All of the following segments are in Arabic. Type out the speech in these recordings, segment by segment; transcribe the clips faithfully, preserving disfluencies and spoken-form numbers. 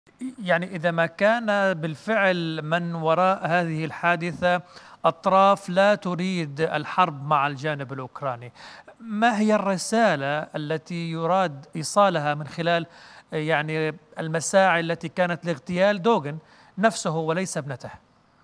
يعني إذا ما كان بالفعل من وراء هذه الحادثة أطراف لا تريد الحرب مع الجانب الأوكراني، ما هي الرسالة التي يراد إيصالها من خلال يعني المساعي التي كانت لاغتيال دوغن نفسه وليس ابنته؟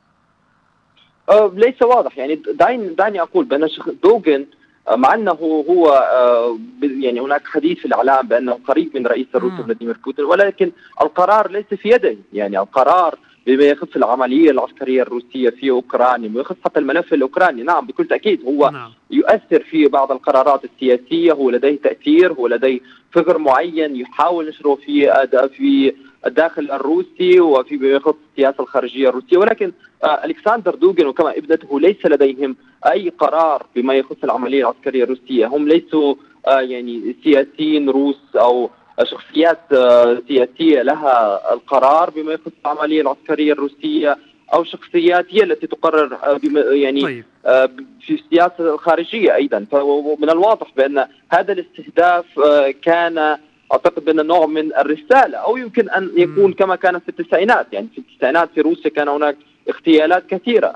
آه، ليس واضح. يعني دعني دعني اقول بان شخ- دوغن، آه، مع انه هو آه، ب- يعني هناك حديث في الاعلام بانه قريب من رئيس الروسي مم. فلاديمير بوتين، ولكن القرار ليس في يده. يعني القرار بما يخص العمليه العسكريه الروسيه في اوكرانيا، ويخص حتى الملف الاوكراني، نعم بكل تاكيد هو نعم. يؤثر في بعض القرارات السياسيه، هو لديه تاثير، هو لديه فكر معين يحاول نشره في أد- في الداخل الروسي وفي بما يخص السياسه الخارجيه الروسيه، ولكن آه، الكسندر دوغن وكما ابنته ليس لديهم اي قرار بما يخص العمليه العسكريه الروسيه. هم ليسوا آه، يعني سياسيين روس او شخصيات آه، سياسيه لها القرار بما يخص العمليه العسكريه الروسيه، او شخصيات هي التي تقرر آه، بما يعني طيب. آه، في السياسه الخارجيه ايضا. فمن الواضح بان هذا الاستهداف آه، كان، اعتقد بان نوع من الرساله، او يمكن ان يكون مم. كما كان في التسعينات. يعني في التسعينات في روسيا كان هناك اغتيالات كثيره،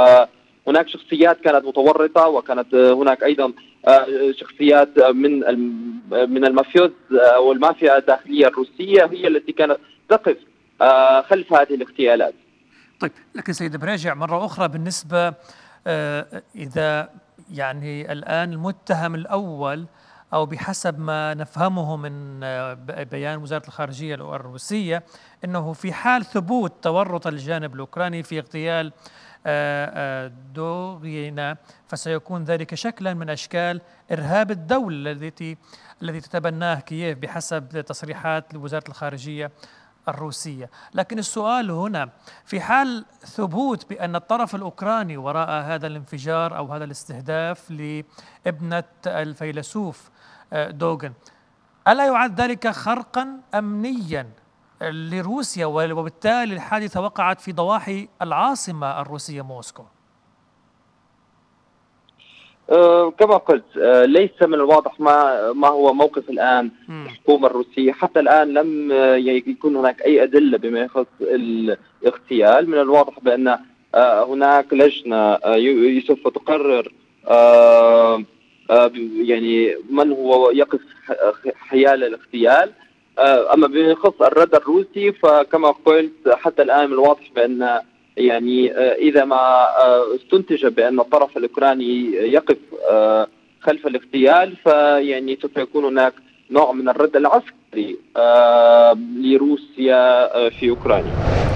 وهناك شخصيات كانت متورطه، وكانت هناك ايضا آه، شخصيات من الم- من المافيوز او المافيا الداخليه الروسيه هي التي كانت تقف آه، خلف هذه الاغتيالات. طيب، لكن سيد براجع مرة أخرى بالنسبة آه، إذا يعني الآن المتهم الأول أو بحسب ما نفهمه من آه، ب- بيان وزارة الخارجية الروسية أنه في حال ثبوت تورط الجانب الأوكراني في اغتيال آه، آه، دوغينا فسيكون ذلك شكلا من أشكال إرهاب الدولة التي الذي تتبناه كييف بحسب تصريحات وزارة الخارجية الروسية. لكن السؤال هنا في حال ثبوت بأن الطرف الأوكراني وراء هذا الانفجار أو هذا الاستهداف لابنة الفيلسوف آه، دوغن، ألا يعد ذلك خرقا أمنيا لروسيا وبالتالي الحادثة وقعت في ضواحي العاصمة الروسية موسكو؟ آه، كما قلت، آه، ليس من الواضح ما ما هو موقف الآن مم. الحكومة الروسية. حتى الآن لم آه، يكون هناك أي أدلة بما يخص الاغتيال. من الواضح بأن آه، هناك لجنة آه، ي- سوف تقرر آه، آه، يعني من هو يقف ح- حيال الاغتيال. آه، أما بما يخص الرد الروسي فكما قلت حتى الآن من الواضح بأن يعني آه، إذا ما آه، استنتج بأن الطرف الأوكراني يقف آه، خلف الاغتيال، فيعني سوف يكون هناك نوع من الرد العسكري آه، لروسيا آه، في أوكرانيا.